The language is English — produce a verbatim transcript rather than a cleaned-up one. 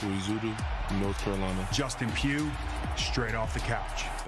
Rizzuto, North Carolina. Justin Pugh, straight off the couch.